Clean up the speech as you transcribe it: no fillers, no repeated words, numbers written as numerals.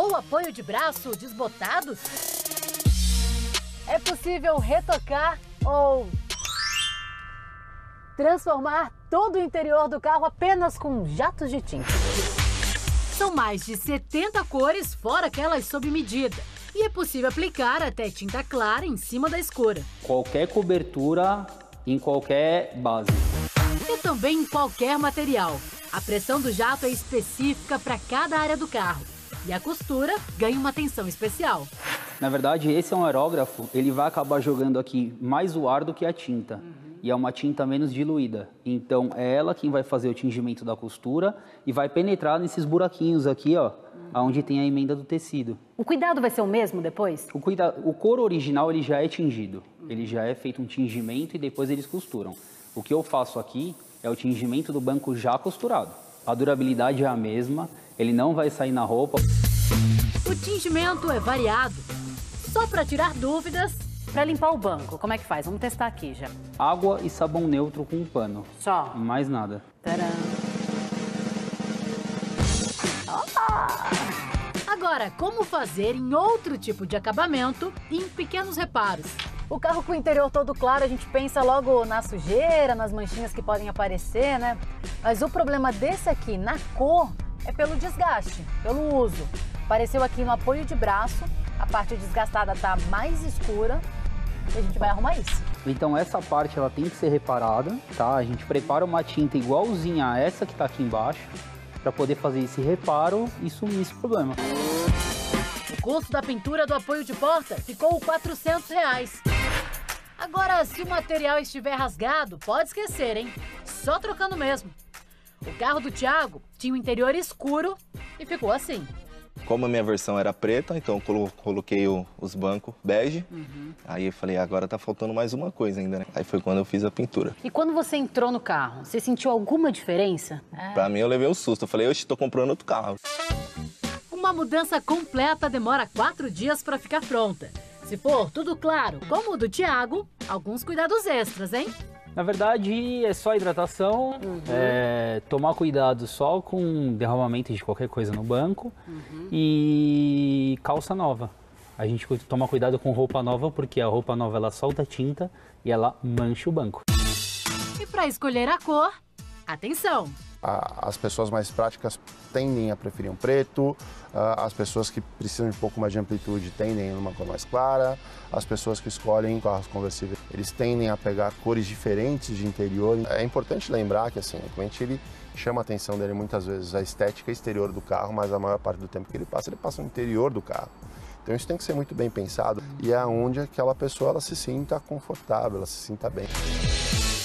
Ou apoio de braço desbotados? É possível retocar ou transformar todo o interior do carro apenas com jatos de tinta. São mais de 70 cores, fora aquelas sob medida. E é possível aplicar até tinta clara em cima da escura. Qualquer cobertura, em qualquer base. E também em qualquer material. A pressão do jato é específica para cada área do carro. E a costura ganha uma atenção especial. Na verdade, esse é um aerógrafo, ele vai acabar jogando aqui mais o ar do que a tinta. E é uma tinta menos diluída. Então, é ela quem vai fazer o tingimento da costura e vai penetrar nesses buraquinhos aqui, ó, onde tem a emenda do tecido. O cuidado vai ser o mesmo depois? O couro original, ele já é tingido. Ele já é feito um tingimento e depois eles costuram. O que eu faço aqui é o tingimento do banco já costurado. A durabilidade é a mesma, ele não vai sair na roupa. O tingimento é variado. Só para tirar dúvidas, para limpar o banco, como é que faz? Vamos testar aqui já. Água e sabão neutro com um pano. Só? Mais nada. Tcharam! Agora, como fazer em outro tipo de acabamento e em pequenos reparos? O carro com o interior todo claro, a gente pensa logo na sujeira, nas manchinhas que podem aparecer, né? Mas o problema desse aqui, na cor, é pelo desgaste, pelo uso. Apareceu aqui no apoio de braço, a parte desgastada tá mais escura e a gente vai arrumar isso. Então essa parte ela tem que ser reparada, tá? A gente prepara uma tinta igualzinha a essa que tá aqui embaixo, para poder fazer esse reparo e sumir esse problema. O custo da pintura do apoio de porta ficou R$ 400. Agora, se o material estiver rasgado, pode esquecer, hein? Só trocando mesmo. O carro do Thiago tinha o interior escuro e ficou assim. Como a minha versão era preta, então eu coloquei os bancos bege. Aí eu falei, agora tá faltando mais uma coisa ainda, né? Aí foi quando eu fiz a pintura. E quando você entrou no carro, você sentiu alguma diferença? Pra mim, eu levei um susto. Eu falei, oxe, tô comprando outro carro. Uma mudança completa demora 4 dias para ficar pronta. Se for tudo claro, como o do Thiago, alguns cuidados extras, hein? Na verdade, é só hidratação, tomar cuidado só com derramamento de qualquer coisa no banco e calça nova. A gente toma cuidado com roupa nova porque a roupa nova ela solta tinta e ela mancha o banco. E para escolher a cor, atenção! As pessoas mais práticas tendem a preferir um preto, as pessoas que precisam de um pouco mais de amplitude tendem a uma cor mais clara, as pessoas que escolhem carros conversíveis, eles tendem a pegar cores diferentes de interior. É importante lembrar que assim, o cliente ele chama a atenção dele muitas vezes a estética exterior do carro, mas a maior parte do tempo que ele passa no interior do carro. Então isso tem que ser muito bem pensado e é onde aquela pessoa ela se sinta confortável, ela se sinta bem.